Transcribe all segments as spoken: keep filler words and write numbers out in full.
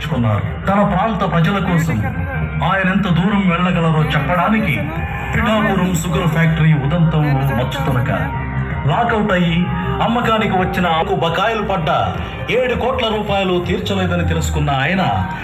నిర్ణయించుకున్నారు. తన ప్రాంత ప్రజల కోసం ఆయన ఎంత దూరం వెళ్ళగలరో చెప్పడానికి పిఠాపురం షుగర్ ఫ్యాక్టరీ ఉదంతంలో మచ్చుతునక లాకౌట్ అయ్యి అమ్మకానికి వచ్చిన ఆకు బకాయిలు పడ్డ ఏడు కోట్ల రూపాయలు తీర్చలేదని తెలుసుకున్న ఆయన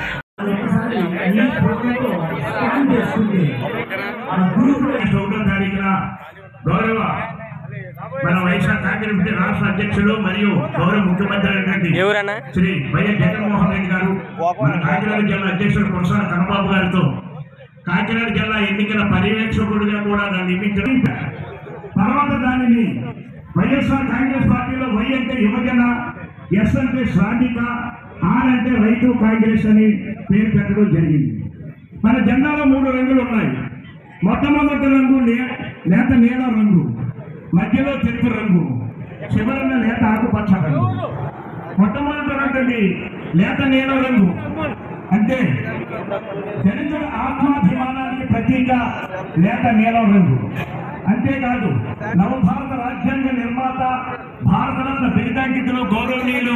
గౌరవ మన వైఎస్ఆర్ కాంగ్రెస్ పార్టీ రాష్ట్ర అధ్యక్షులు మరియు గౌరవ ముఖ్యమంత్రి అయినటువంటి శ్రీ వైఎస్ జగన్మోహన్ రెడ్డి గారు మన కాకినాడ జిల్లా అధ్యక్షుడు కొనసాగ కన్నబాబు గారితో కాకినాడ జిల్లా ఎన్నికల పర్యవేక్షకుడిగా కూడా దాన్ని నియమించడం, తర్వాత దానిని వైఎస్ఆర్ కాంగ్రెస్ పార్టీలో వై అంటే యువజన, ఎస్ అంటే శ్రామిక, ఆర్ అంటే రైతు కాంగ్రెస్ అని పేరు పెట్టడం జరిగింది. మన జెండాలో మూడు రంగులు ఉన్నాయి. మొట్టమొదటి రంగు లేత నీల రంగు, మధ్యలో తెలుపు రంగు, చివరన లేత ఆకుపచ్చ రంగు. మొట్టమొదటి రంగు లేత నీల రంగు అంటే దళితుల ఆత్మాభిమానానికి ప్రతీక లేత నీలం రంగు. అంతేకాదు నవభారత రాజ్యాంగ నిర్మాత భారతరత్న బిరుదాంకితులు గౌరవనీయులు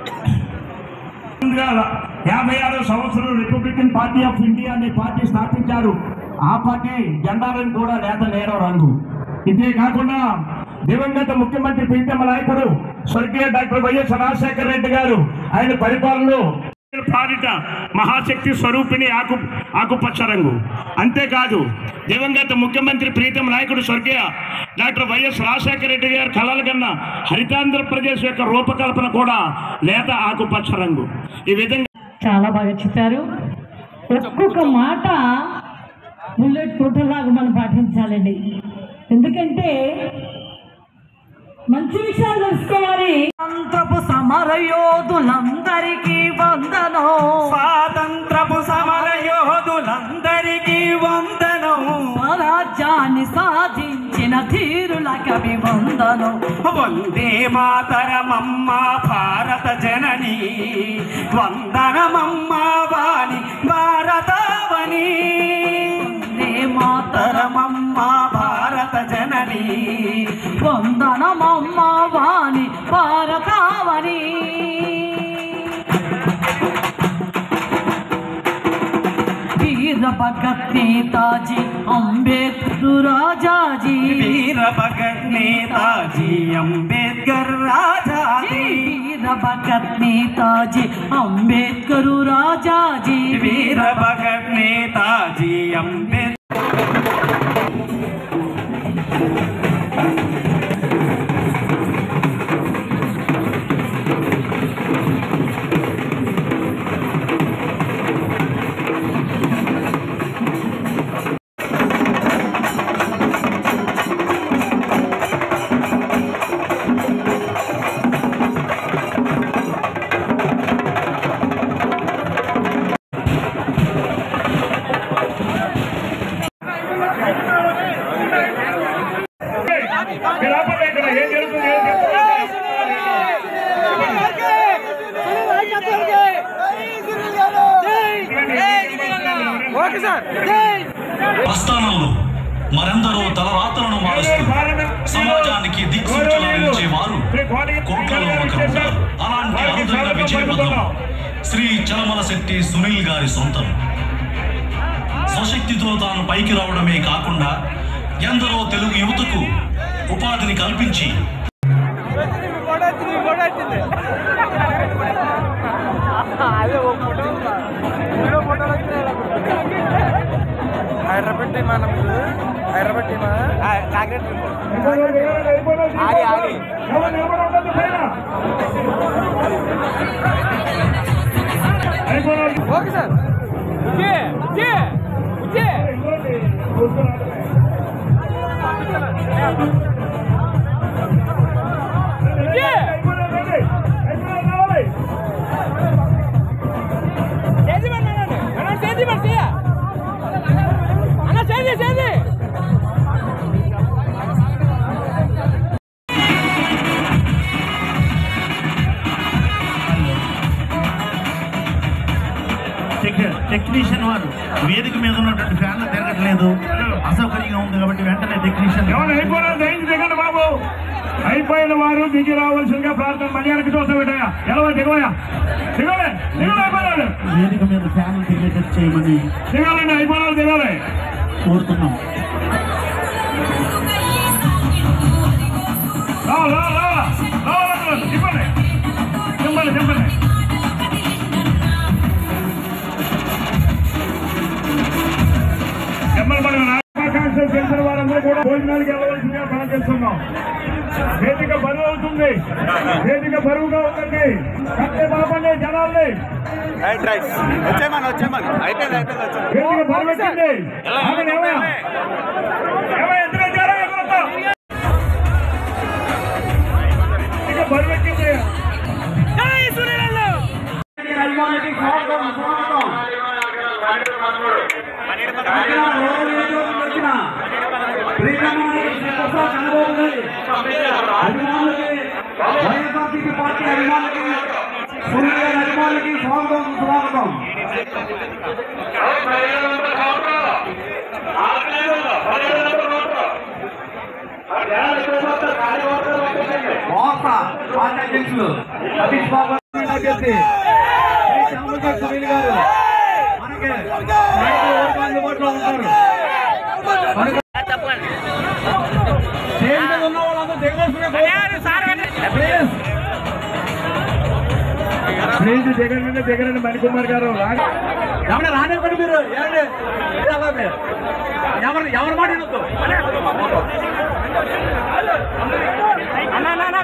యాభై ఆరో సంవత్సరం రిపబ్లికన్ పార్టీ ఆఫ్ ఇండియా అనే పార్టీ స్థాపించారు. ఆ పార్టీ జెండా రంగు కూడా లేత నీలం రంగు. ఇదే కాకుండా దివంగత ముఖ్యమంత్రి ప్రీతమ నాయకుడు స్వర్గీయ డాక్టర్ వైఎస్ రాజశేఖర రెడ్డి గారు ఆయన పరిపాలనలో పాలిట మహాశక్తి స్వరూపిణి ఆకు ఆకుపచ్చ రంగు. అంతేకాదు దివంగత ముఖ్యమంత్రి ప్రీతమ నాయకుడు స్వర్గీయ డాక్టర్ వైఎస్ రాజశేఖర రెడ్డి గారు కలలు కన్నా హరితాంధ్రప్రదేశ్ యొక్క రూపకల్పన కూడా లేత ఆకుపచ్చ రంగు. ఈ విధంగా చాలా బాగా చెప్పారు. ఒక్కొక్క మాట బుల్లెట్ ప్రూఫ్లాగా మనం పాటించాలండి. ఎందుకంటే మంచి విషయాలు తెలుసుకోవాలి. స్వాతంత్రపు సమరయోధులందరికీ వందనం, స్వాతంత్రపు సమరయోధులందరికీ వందనం, స్వరాజ్యాన్ని సాధించిన ధీరులకు అభివందనం. వందే మాతరమమ్మ భారత జనని, వందనమమ్మ వాణి భారతావని. వందే మాతరమమ్మ భారత జనని, వందనమమ్మ వాణి భారతావని. వీర భగత్ నేతాజీ అంబేద్కర్ రాజాజీ, వీర భగత్ నేతాజీ అంబేద్కర్ రాజాజీ, వీర భగత్ నేతాజీ అంబేద్కర్ రాజాజీ, వీర భగత్ నేతాజీ అంబేద్కర్. ప్రస్థానంలో మరెందరో తలరాతలను మారుస్తూ సమాజానికి దిక్సూచన నిలిచేవారు కోట్లలో ఒకరున్నారు. అలాంటి అరుదైన విజయపథం శ్రీ చలమల శెట్టి సునీల్ గారి సొంతం. స్వశక్తితో తాను పైకి రావడమే కాకుండా ఎందరో తెలుగు యువతకు ఉపాధిని కల్పించి హైదరాబాద్ టీమా హైదరాబాద్ టీమా కాంగ్రెస్ ఆగి ఆగి ఓకే సార్. ఉజ్జే ఉజ్జే ఉజ్జే టెక్నీషియన్ వారు వేదిక మీద ఉన్నటువంటి ఫ్యాన్లు తిరగట్లేదు, అసౌకర్యంగా ఉంది కాబట్టి వెంటనే టెక్నీషియన్ దిగండి బాబు. అయిపోయిన వారు దిగి రావాల్సిందిగా ప్రార్థన. మర్యాదకి చూస్తా పెట్టాయా ఎలా దిగవయా దిగలే వేదిక మీద ఫ్యాన్లు టికెట్ చేయమని దిగాలండి, అయిపోవాలి దిగాలి కోరుతున్నాం. చెప్పండి చెప్పండి చెప్పండి ఆకాంక్షలు తెలిసిన వారందరూ కూడా భోజనానికి వెళ్ళవలసిందిగా మనం తెలుస్తున్నాం. వేదిక బరువు అవుతుంది, వేదిక బరువుగా ఉందండి. కట్టే బాబండి జనాల్ని, వేదిక బరువు వచ్చింది. బరువు ఎక్కింది. వైఎస్ఆర్సీపీ పార్టీ అభిమానులకి అభిమానులకి స్వాగతం స్వాగతం. పార్టీ అధ్యక్షులు సతీష్ బాబు అభ్యర్థి సునీల్ గారు మనకి అందుబాటులో ఉంటారు. ఉన్న వాళ్ళందరూ ప్లీజ్ జగన్ జగన్ మణికుమార్ గారు ఏమన్నా రానివ్వండి మీరు. ఎవరు ఎవరు మాట